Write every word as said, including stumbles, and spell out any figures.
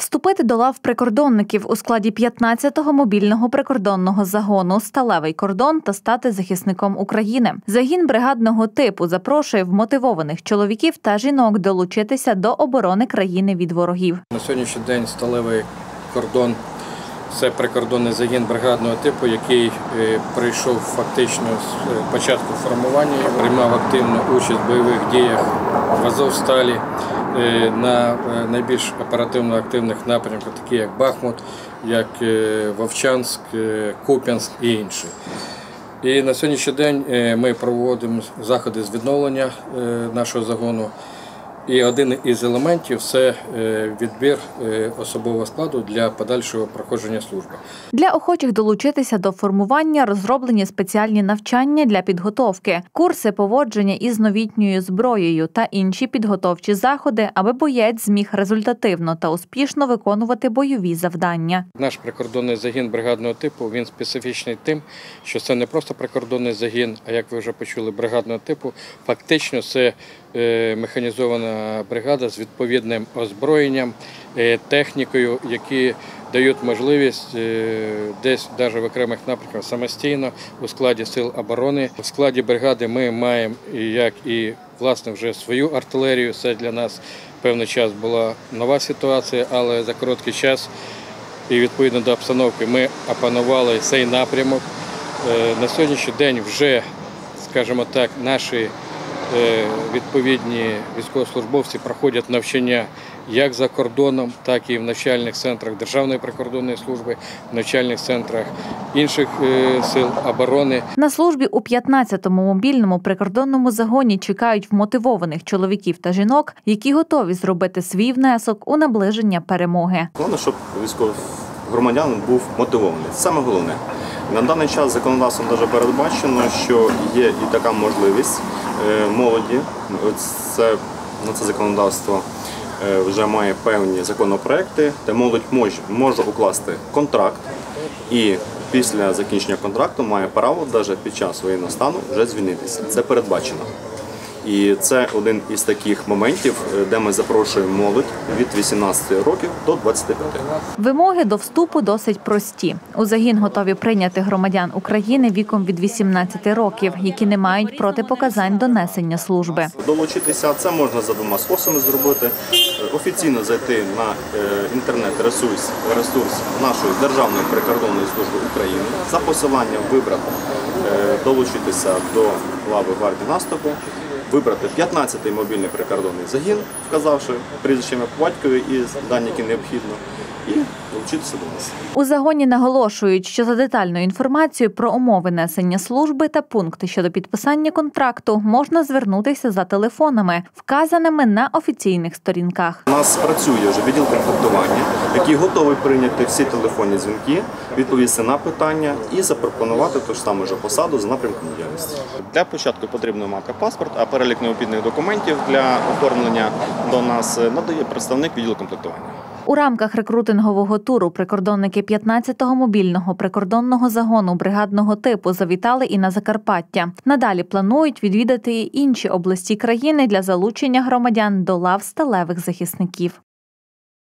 Вступити до лав прикордонників у складі п'ятнадцятого мобільного прикордонного загону «Сталевий кордон» та стати захисником України. Загін бригадного типу запрошує вмотивованих чоловіків та жінок долучитися до оборони країни від ворогів. На сьогоднішній день «Сталевий кордон» – це прикордонний загін бригадного типу, який прийшов фактично з початку формування, приймав активну участь в бойових діях в Азовсталі, на найбільш оперативно-активних напрямках, такі як Бахмут, як Вовчанськ, Куп'янськ і інші. І на сьогоднішній день ми проводимо заходи з відновлення нашого загону. І один із елементів – це відбір особового складу для подальшого проходження служби. Для охочих долучитися до формування розроблені спеціальні навчання для підготовки, курси поводження із новітньою зброєю та інші підготовчі заходи, аби боєць зміг результативно та успішно виконувати бойові завдання. Наш прикордонний загін бригадного типу, він специфічний тим, що це не просто прикордонний загін, а, як ви вже почули, бригадного типу, фактично це механізована бригада з відповідним озброєнням, технікою, які дають можливість десь навіть в окремих напрямках самостійно у складі сил оборони. У складі бригади ми маємо як і власне вже свою артилерію. Це для нас певний час була нова ситуація, але за короткий час і відповідно до обстановки ми опанували цей напрямок. На сьогоднішній день вже, скажімо так, наші відповідні військовослужбовці проходять навчання як за кордоном, так і в навчальних центрах Державної прикордонної служби, в навчальних центрах інших сил оборони. На службі у п'ятнадцятому мобільному прикордонному загоні чекають вмотивованих чоловіків та жінок, які готові зробити свій внесок у наближення перемоги. Головне, щоб військовий громадянин був мотивований. Це саме головне. На даний час законодавством даже передбачено, що є і така можливість молоді. Це, ну, це законодавство вже має певні законопроекти, де молодь може, може укласти контракт і після закінчення контракту має право навіть під час воєнного стану вже звільнитися. Це передбачено. І це один із таких моментів, де ми запрошуємо молодь від вісімнадцяти років до двадцяти п'яти. Вимоги до вступу досить прості. У загін готові прийняти громадян України віком від вісімнадцяти років, які не мають протипоказань до несення служби. Долучитися це можна за двома способами зробити. Офіційно зайти на інтернет-ресурс ресурс нашої Державної прикордонної служби України, за посиланням вибрати, долучитися до лави гвардії наступу, вибрати п'ятнадцятий мобільний прикордонний загін, вказавши прізвище по батькові і дані, які необхідно, і долучитися до нас. У загоні наголошують, що за детальну інформацію про умови несення служби та пункти щодо підписання контракту можна звернутися за телефонами, вказаними на офіційних сторінках. У нас працює вже відділ комплектування, який готовий прийняти всі телефонні дзвінки, відповісти на питання і запропонувати ту ж саму ж посаду за напрямком діяльності. Для початку потрібно мати паспорт, а перелік необхідних документів для оформлення до нас надає представник відділу комплектування. У рамках рекрутингового туру прикордонники п'ятнадцятого мобільного прикордонного загону бригадного типу завітали і на Закарпаття. Надалі планують відвідати і інші області країни для залучення громадян до лав сталевих захисників.